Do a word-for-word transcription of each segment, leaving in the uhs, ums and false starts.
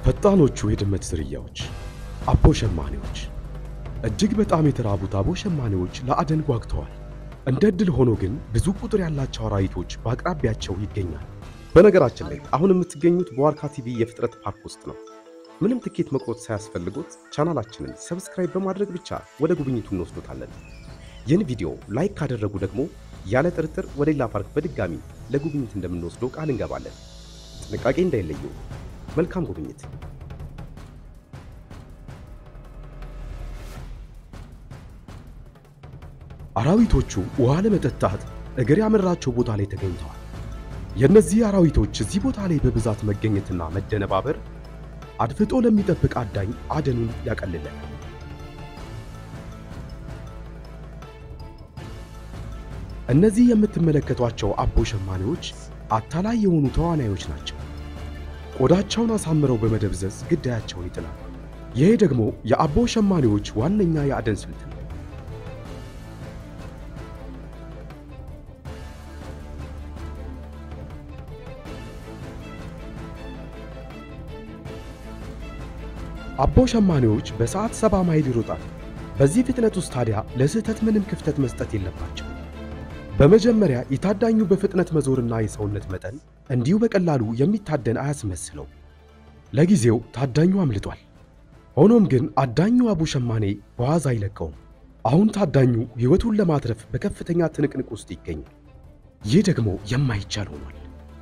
ፈጣኖቹ የድመት ዝርያዎች አቦ ሸማኔዎች እጅግ በጣም የተራቡት አቦ ሸማኔዎች ለአደን ጓግተዋል። እንደ ዕድል ሆኖ ግን ብዙ ቁጥር ያላቸው አራዊቶች በአቅራቢያቸው ይገኛል። በነገራችን ላይ አሁን የምትገኙት በዋርካ ቲቪ የፍጥረት ፓርክ ውስጥ ነው። ምንም ትኬት መቁረጥ ሳያስፈልጉት ቻናላችንን ሰብስክራይብ በማድረግ ብቻ ወደ ጉብኝቱ እንወስዶታለን። ይህን ቪዲዮ ላይክ ካደረጉ ደግሞ ያለ ጥርጥር ወደ ሌላ ፓርክ በድጋሚ ለጉብኝት እንደምንወስደው ቃል እንገባለን። ጥንቃቄ እንዳይለዩ። መልካም ጉብኝት። አራዊቶቹ ውሃ ለመጠጣት እግር ያመራቸው ቦታ ላይ ተገኝተዋል። የእነዚህ አራዊቶች እዚህ ቦታ ላይ በብዛት መገኘትና መደነባበር አድፍጦ ለሚጠብቅ አዳኝ አደኑን ያቀልላል። እነዚህ የምትመለከቷቸው አቦ ሸማኔዎች አታላይ የሆኑ ተዋናዮች ናቸው። ቆዳቸውን አሳምረው በመደብዘዝ ግዳያቸውን ይጥላሉ። ይሄ ደግሞ የአቦ ሸማኔዎች ዋነኛ የአደን ስልት ነው። አቦ ሸማኔዎች በሰዓት ሰባ ማይል ይሮጣሉ። በዚህ ፍጥነት ውስጥ ታዲያ ለስህተት ምንም ክፍተት መስጠት የለባቸው። በመጀመሪያ የታዳኙ በፍጥነት መዞርና የሰውነት መጠን እንዲሁ በቀላሉ የሚታደን አያስመስለው። ለጊዜው ታዳኙ አምልጧል። ሆኖም ግን አዳኙ አቦ ሸማኔ በዋዛ አይለቀውም። አሁን ታዳኙ ሕይወቱን ለማትረፍ በከፍተኛ ትንቅንቅ ውስጥ ይገኛል። ይህ ደግሞ የማይቻል ሆኗል።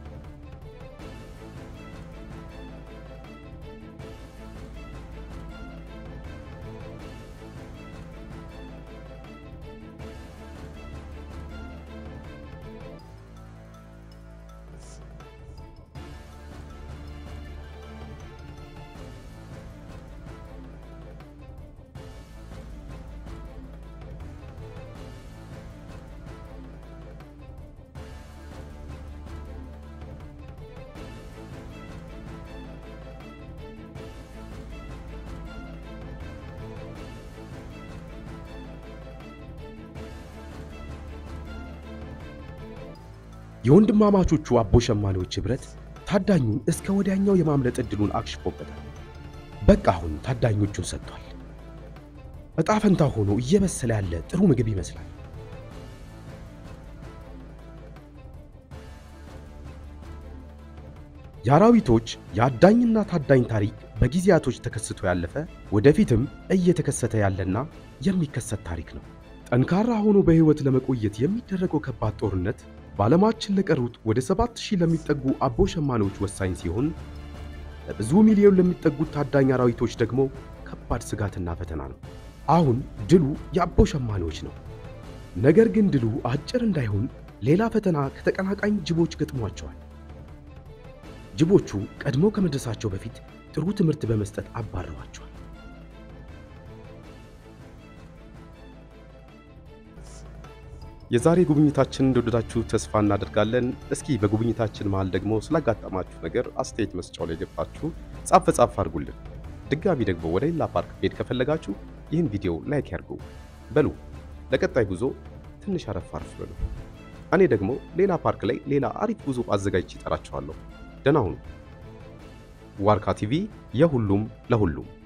የወንድማማቾቹ አቦ ሸማኔዎች ህብረት ታዳኙን እስከ ወዲያኛው የማምለጥ ዕድሉን አክሽፎበታል። በቃ አሁን ታዳኞቹን ሰጥቷል። ዕጣ ፈንታ ሆኖ እየበሰለ ያለ ጥሩ ምግብ ይመስላል። የአራዊቶች የአዳኝና ታዳኝ ታሪክ በጊዜያቶች ተከስቶ ያለፈ ወደፊትም እየተከሰተ ያለና የሚከሰት ታሪክ ነው። ጠንካራ ሆኖ በህይወት ለመቆየት የሚደረገው ከባድ ጦርነት በዓለማችን ለቀሩት ወደ ሰባት ሺህ ለሚጠጉ አቦ ሸማኔዎች ወሳኝ ሲሆን ለብዙ ሚሊዮን ለሚጠጉት ታዳኝ አራዊቶች ደግሞ ከባድ ስጋትና ፈተና ነው። አሁን ድሉ የአቦ ሸማኔዎች ነው። ነገር ግን ድሉ አጭር እንዳይሆን ሌላ ፈተና ከተቀናቃኝ ጅቦች ገጥሟቸዋል። ጅቦቹ ቀድሞ ከመድረሳቸው በፊት ጥሩ ትምህርት በመስጠት አባረዋቸዋል። የዛሬ ጉብኝታችን እንደወደዳችሁ ተስፋ እናደርጋለን። እስኪ በጉብኝታችን መሃል ደግሞ ስላጋጠማችሁ ነገር አስተያየት መስጫው ላይ ገብታችሁ ጻፍ ጻፍ አድርጉልን። ድጋሚ ደግሞ ወደ ሌላ ፓርክ ሄድ ከፈለጋችሁ ይህን ቪዲዮ ላይክ ያርጉ። በሉ ለቀጣይ ጉዞ ትንሽ አረፍ አረፍ በሉ። እኔ ደግሞ ሌላ ፓርክ ላይ ሌላ አሪፍ ጉዞ አዘጋጅቼ እጠራችኋለሁ። ደህና ሁኑ። ዋርካ ቲቪ የሁሉም ለሁሉም